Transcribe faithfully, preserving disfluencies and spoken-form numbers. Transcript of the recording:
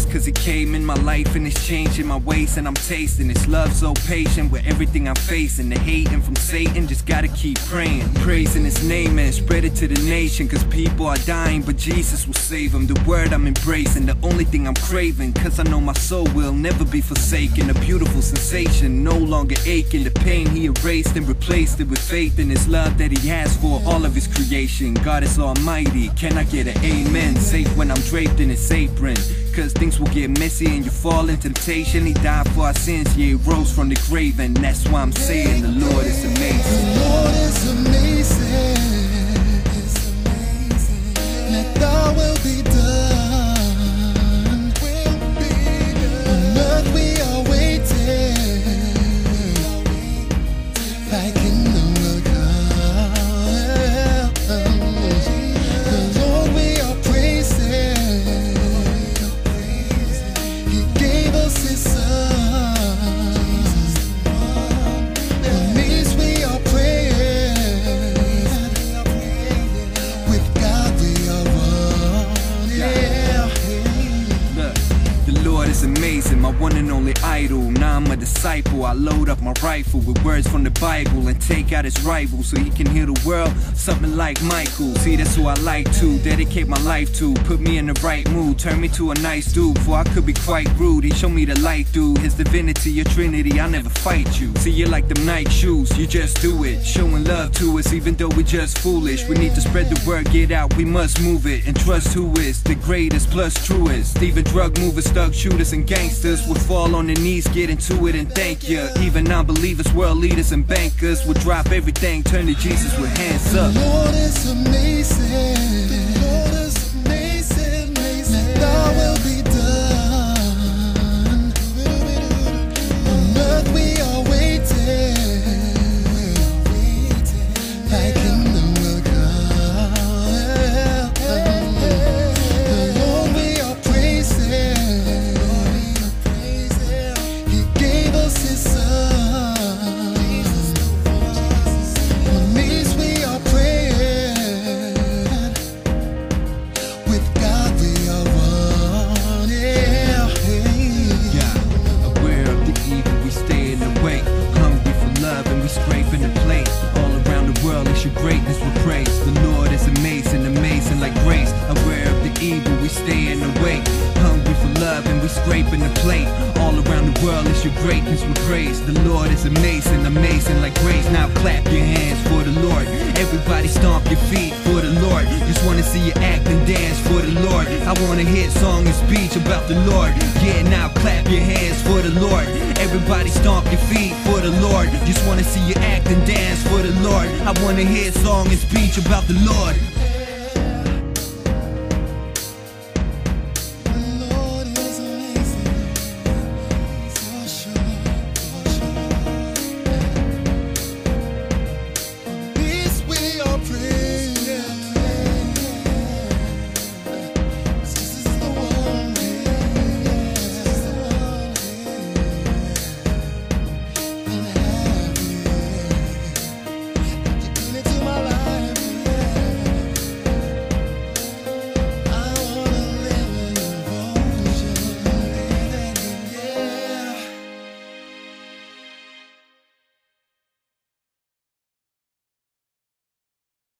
yes, cause he came in my life and it's changing my ways. And I'm tasting his love so patient with everything I'm facing. The hating from Satan, just gotta keep praying, praising his name and spread it to the nation. Cause people are dying, but Jesus will save them. The word I'm embracing, the only thing I'm craving. Cause I know my soul will never be forsaken. A beautiful sensation, no longer aching. The pain he erased and replaced it with faith in his love that he has for all of his creation. God is almighty, can I get an amen? Safe when I'm draped in his apron, cause things will get messy and you fall in temptation. He died for our sins, yeah, he rose from the grave. And that's why I'm saying the Lord is amazing. The Lord is amazing. Let thy will be done. On earth we are waiting. Thy kingdom will come. The Lord we are praising. He gave us his son. On knees we are praying. With God we are one. Yeah. Look, the Lord is amazing, my one and only idol. Now I'm a disciple, I load up my rifle with words from the Bible and take out his rival so he can heal the world, something like Michael. See, that's who I like to dedicate my life to. Put me in the right mood, turn me to a nice dude, for I could be quite rude. He showed me the light through his divinity, your trinity, I never fight you. See, you're like them Nike shoes, you just do it. Showing love to us even though we just foolish. We need to spread the word, get out, we must move it. And trust who is the greatest plus truest. Even drug movers, thug shooters and gangsters would fall on their knees, get into it and thank you. Even non-believers, world leaders and bankers would drop everything, turn to Jesus with hands up. The Lord is amazing. The Lord is amazing, amazing. Let thy will be done. On earth we are waiting. Thy kingdom will come. The Lord we are praising. He gave us his son. On knees we are praying. With God we are one. Yeah. Yeah, aware of the evil, we stay in the way. Hungry for love and we scraping the plate. All around the world it's your greatness we praise. The Lord is amazing, amazing like grace. Aware of the evil, we stay in the way. Hungry for love and we scraping the plate. All around the world it's your greatness we praise. The Lord is amazing, amazing like grace. Now clap your hands for the Lord. Everybody stomp your feet for the Lord. Just wanna see you act and dance for the Lord. I wanna hear song and speech about the Lord. Yeah, now clap your hands for the Lord. Everybody stomp your feet for the Lord. Just wanna see you act and dance for the Lord. I wanna hear song and speech about the Lord. Yeah.